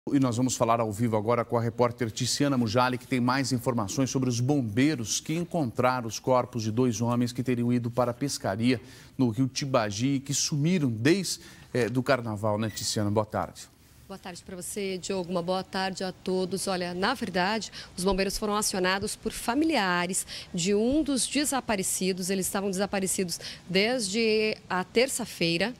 E nós vamos falar ao vivo agora com a repórter Tiziana Mujali, que tem mais informações sobre os bombeiros que encontraram os corpos de dois homens que teriam ido para a pescaria no rio Tibagi e que sumiram desde do carnaval, né, Tiziana? Boa tarde. Boa tarde para você, Diogo. Uma boa tarde a todos. Olha, na verdade, os bombeiros foram acionados por familiares de um dos desaparecidos. Eles estavam desaparecidos desde a terça-feira.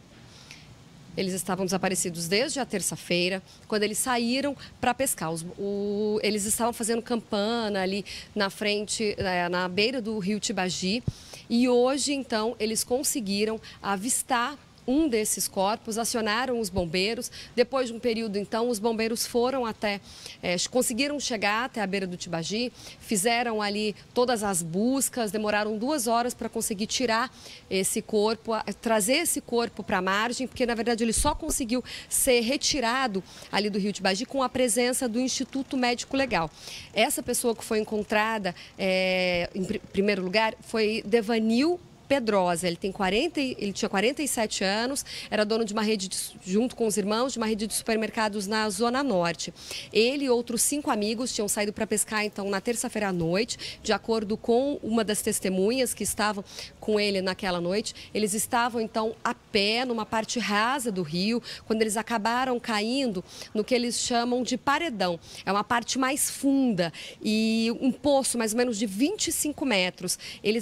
Eles estavam desaparecidos desde a terça-feira, quando eles saíram para pescar. Eles estavam fazendo campana ali na frente, na beira do rio Tibagi. E hoje, então, eles conseguiram avistar um desses corpos, acionaram os bombeiros. Depois de um período, então, os bombeiros foram conseguiram chegar até a beira do Tibagi, fizeram ali todas as buscas, demoraram 2 horas para conseguir tirar esse corpo, trazer esse corpo para a margem, porque, na verdade, ele só conseguiu ser retirado ali do rio Tibagi com a presença do Instituto Médico Legal. Essa pessoa que foi encontrada, em primeiro lugar, foi Devanil Pedrosa. Ele tinha 47 anos, era dono de uma rede, junto com os irmãos, de uma rede de supermercados na Zona Norte. Ele e outros 5 amigos tinham saído para pescar, então, na terça-feira à noite. De acordo com uma das testemunhas que estavam com ele naquela noite, eles estavam, então, a pé, numa parte rasa do rio, quando eles acabaram caindo no que eles chamam de paredão. É uma parte mais funda e um poço mais ou menos de 25 metros.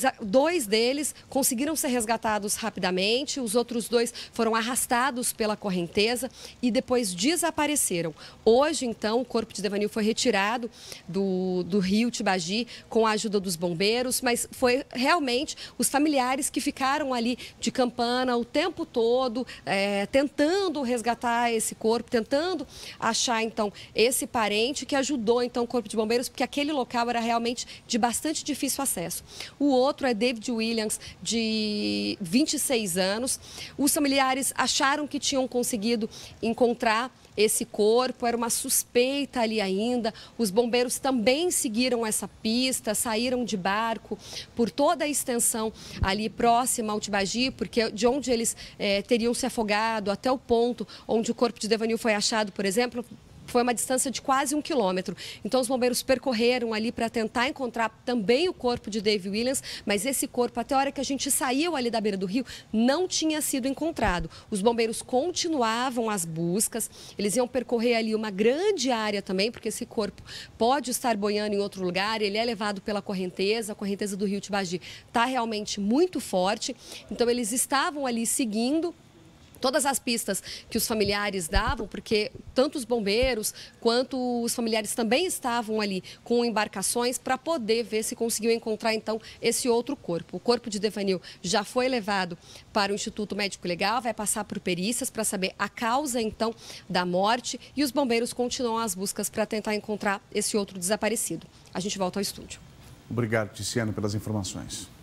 2 deles conseguiram ser resgatados rapidamente, os outros 2 foram arrastados pela correnteza e depois desapareceram. Hoje, então, o corpo de Devanil foi retirado do rio Tibagi com a ajuda dos bombeiros, mas foi realmente os familiares que ficaram ali de campana o tempo todo, tentando resgatar esse corpo, tentando achar, então, esse parente que ajudou, então, o corpo de bombeiros, porque aquele local era realmente de bastante difícil acesso. O outro é David Williams, de 26 anos. Os familiares acharam que tinham conseguido encontrar esse corpo, era uma suspeita ali ainda. Os bombeiros também seguiram essa pista, saíram de barco por toda a extensão ali próxima ao Tibagi, porque de onde eles teriam se afogado até o ponto onde o corpo de Devanil foi achado, por exemplo, foi uma distância de quase 1 quilômetro. Então, os bombeiros percorreram ali para tentar encontrar também o corpo de David Williams, mas esse corpo, até a hora que a gente saiu ali da beira do rio, não tinha sido encontrado. Os bombeiros continuavam as buscas, eles iam percorrer ali uma grande área também, porque esse corpo pode estar boiando em outro lugar, ele é levado pela correnteza, a correnteza do rio Tibagi está realmente muito forte. Então, eles estavam ali seguindo todas as pistas que os familiares davam, porque tanto os bombeiros quanto os familiares também estavam ali com embarcações para poder ver se conseguiu encontrar, então, esse outro corpo. O corpo de Devanil já foi levado para o Instituto Médico Legal, vai passar por perícias para saber a causa, então, da morte, e os bombeiros continuam as buscas para tentar encontrar esse outro desaparecido. A gente volta ao estúdio. Obrigado, Tiziana, pelas informações.